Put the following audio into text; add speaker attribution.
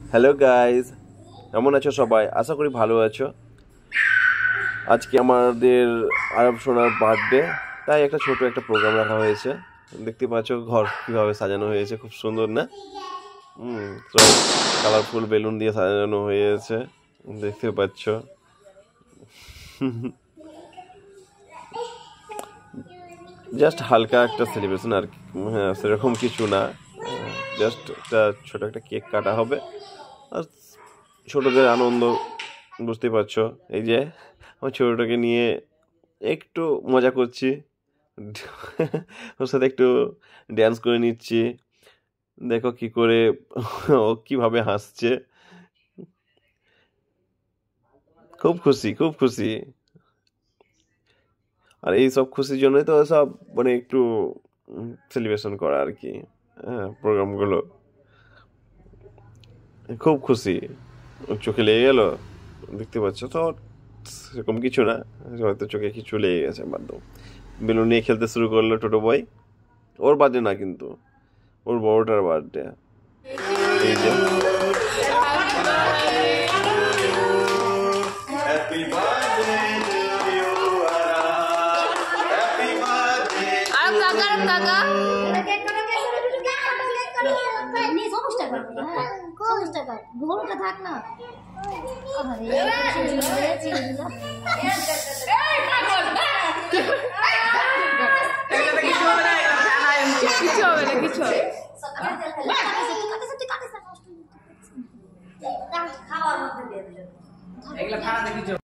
Speaker 1: Hello guys, কেমন আছো সবাই? আশা করি ভালো আছো। আজকে আমাদের আরব সোনার বার্থডে, তাই একটা ছোট একটা প্রোগ্রাম রাখা হয়েছে। দেখতে পাচ্ছ ঘর কিভাবে সাজানো হয়েছে, খুব সুন্দর না? সব কালারফুল বেলুন দিয়ে সাজানো হয়েছে, দেখতে পাচ্ছ। জাস্ট হালকা একটা সেলিব্রেশন আর কি, হ্যাঁ সেরকম কিছু না। জাস্ট একটা ছোট একটা কেক কাটা হবে আর ছোটদের আনন্দ, বুঝতে পারছো। এই যে আমার ছোটটাকে নিয়ে একটু মজা করছি, ওর সাথে একটু ড্যান্স করে নিচ্ছি। দেখো কি করে ও কিভাবে হাসছে, খুব খুশি খুব খুশি। আর এই সব খুশির জন্যই তো সব মানে একটু সেলিব্রেশন করা আর কি, হ্যাঁ প্রোগ্রামগুলো। খুব খুশি, ওর চোখে লেগে গেল, দেখতে পাচ্ছ তো। সেরকম কিছু না, হয়তো চোখে কিছু লেগে গেছে, বাদ দাও। বেলুন নিয়ে খেলতে শুরু করলো ছোটো বয়। ওর বার্থডে না কিন্তু, ওর বড়টার বার্থডে। এই যে
Speaker 2: কিছু